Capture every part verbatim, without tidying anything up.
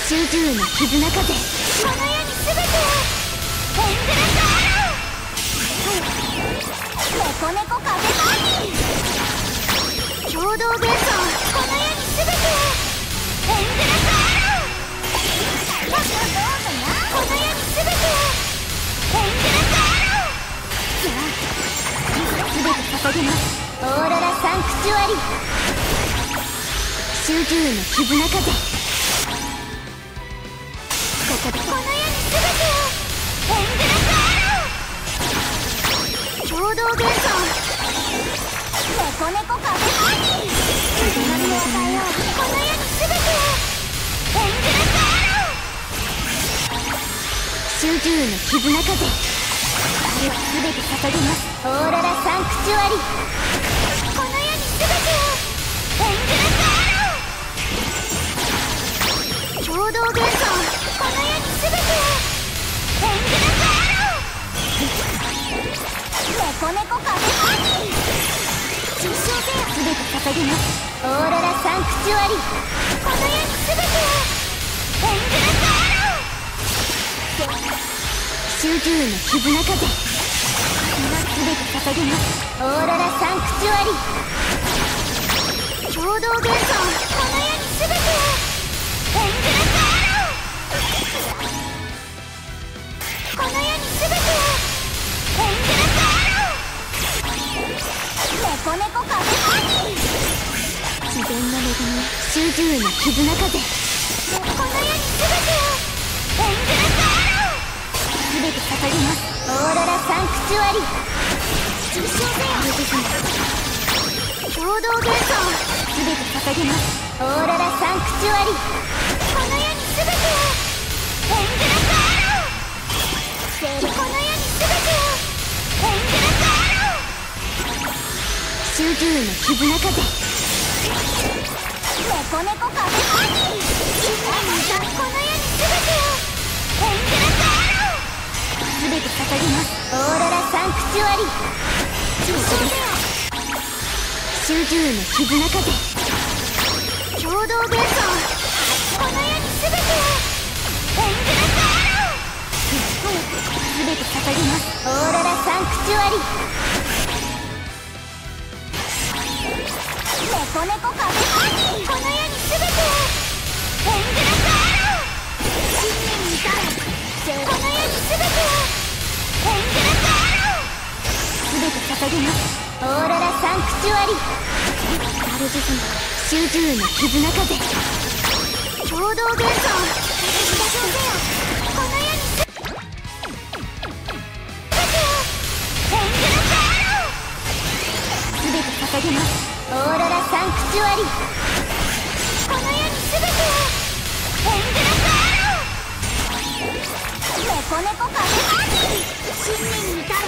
主従の絆風、この世に全てをエングレスアロー、猫猫風パーティー、共同幻想、この世に全てをエングレスアロー、この世に全てをエングレスアロー、じゃあ全て捧げます。オーロラサンクチュアリ、主従の絆風、ここでこの世に全てをエングレスアロー、共同幻想、猫猫風パーティー、始まりを与えよう、この世に全てをエングレスアロー、主従の絆風、全て捧げます。オーロラサンクチュアリ、この世に全てをエングレスアロー、共同幻想、この世に全てをエングレスアロー、猫猫風パーティー、実証せよ、全て捧げます。オーロラサンクチュアリ、この世に全てをエングレスアロー、主従の絆風、全て捧げます。オーロラサンクチュアリ、共同幻想、この世に全てをエングレスアロー、この世に全てをエングレスアロー、猫猫風パーティー、自然の恵み、主従の絆風、この世に全てをエングレスアロー、全て捧げます。オーロラサンクチュアリ、実証せよ、共同幻想、全て捧げます。オーロラサンクチュアリ、この世に全てをエングレスアロー、この世に全てをエングレスアロー、主従の絆風、猫猫風パーティー、この世に全てをエングレスアロー、全て捧げます。オーロラサンクチュアリ、主従の絆風、共同幻想、この世に全てをエングレスアロー、全て捧げます。オーロラサンクチュアリ、猫猫風パーティー、この世に全てをエングレスアロー、信念に至れ、この世に全てをエングレスアロー、全て捧げます。オーロラサンクチュアリ、アルジズム、主従の絆風、共同幻想、実証せよ、この世に全てをエングレスアロー、全て捧げます。オーロラサンクチュアリ、この世に全てをエングレスアロー、猫猫風パーティー、信念に至れ、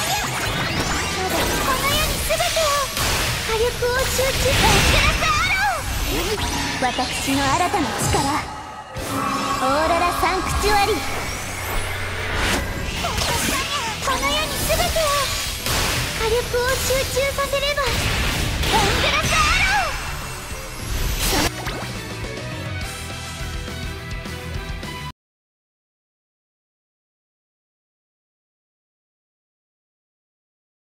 この世に全てを火力を集中、エングレスアロー、私の新たな力、オーロラサンクチュアリ、この世に全てを火力を集中させれば